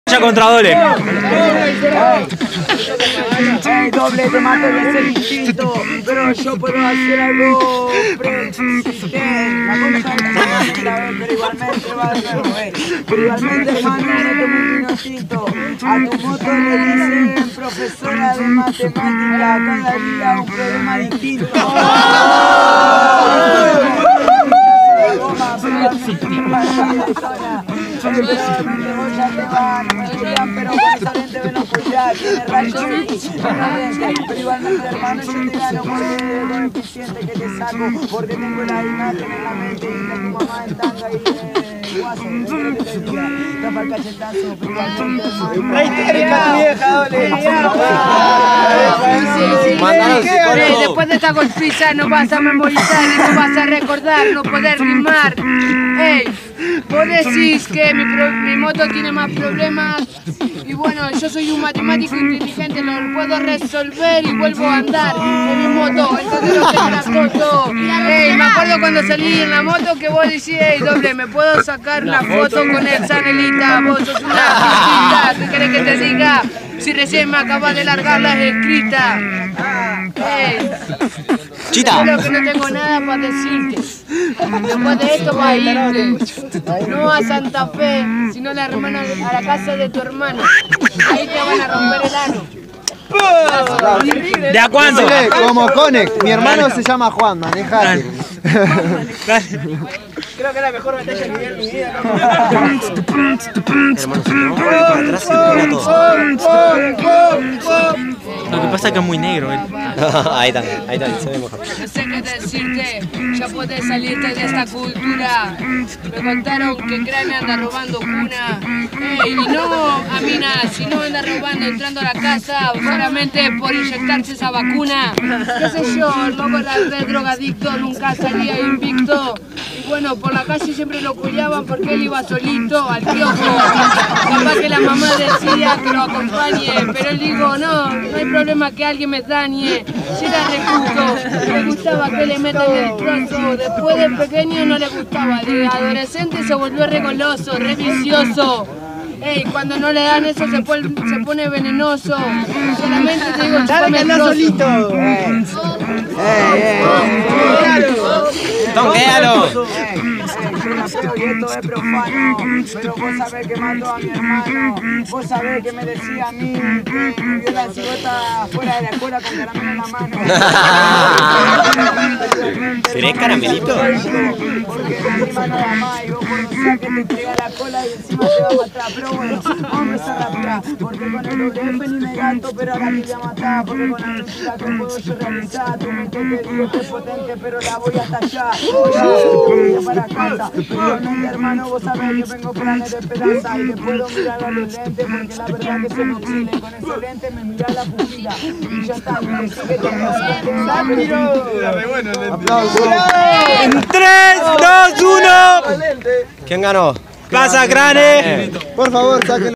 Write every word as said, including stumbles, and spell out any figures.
Ya contra Doble. Hey, Doble, te mato de ser instinto, pero yo puedo hacer algo preexistente. La cosa es que la vez, pero igualmente va de nuevo, eh. Pero igualmente, hermano, no te mundo instinto. A tu moto le dicen profesora de matemática, cada día un problema distinto. Pero igualmente, hermano, yo te gano porque lo eficiente que te saco, porque tengo la imagen en la mente y la tu mamá en tanga y de guaso, de que te diga, tapa el cachetazo, pero igualmente, hermano. ¡La histérica tu vieja, Doble! Después de esta golpiza no vas a memorizar y no vas a recordar, no poder rimar. Ey, vos decís que mi, pro, mi moto tiene más problemas y bueno, yo soy un matemático inteligente, lo puedo resolver y vuelvo a andar en mi moto, entonces no tengo la foto. Ey, me acuerdo cuando salí en la moto que vos decís, ey, Doble, ¿me puedo sacar una foto con el Sanelita? Vos sos una artista, ¿qué querés que te diga? Si recién me acabas de largar las escritas. Ey, Chita. yo creo que no tengo nada para decirte. Después de esto vas a irte, no a Santa Fe, sino a la, hermana, a la casa de tu hermano. Ahí te van a romper el ano. ¿De a cuánto? Como Conex, mi hermano se llama Juan, manejate. Creo que es la mejor batalla que vi en mi vida. Hermano, si no, para atrás se pega todo. Lo que pasa es que es muy negro él. Ahí está, ahí está, se ve mejor. No sé qué decirte, ya podés salirte de esta cultura. Me contaron que Crane anda robando cuna. Ey, y no a mina, sino anda robando, entrando a la casa solamente por inyectarse esa vacuna. Qué sé yo, el loco era re drogadicto, nunca salía invicto. Y bueno, por la calle siempre lo cuidaban porque él iba solito al kiosco. Capaz que la mamá decía que lo acompañe, pero él dijo, no, no hay problema que alguien me dañe. Si era re justo, le gustaba que le metan el trozo. Después de pequeño no le gustaba, de adolescente se volvió re goloso, re vicioso. Ey, cuando no le dan eso se pone, se pone venenoso. Solamente te digo, ¡Dale que anda solito! ¡Tonquéalo! Y esto es profano, pero vos sabés que mató a mi hermano. Vos sabés que me decía a mí que me vio la cigota fuera de la escuela con caramelo en la mano. ¿Seré caramelito? Porque la rima no da más y vos conocés que te pega la cola y encima te va a matar. Pero bueno, vamos a empezar a rapear, porque con el doble F ni me gato, pero ahora te voy a matar. Porque con la mentira que puedo yo realizar, tu mente te digo que es potente, pero la voy hasta allá. Voy para casa. Realmente, hermano, vos sabés que vengo planes de esperanza y que puedo mirar a los lentes porque la verdad que se me oscila. Con esos lentes me mira la pupila y ya está, me sigue En tres, dos, uno. ¿Quién ganó? Casa Crane. Por favor, saquen.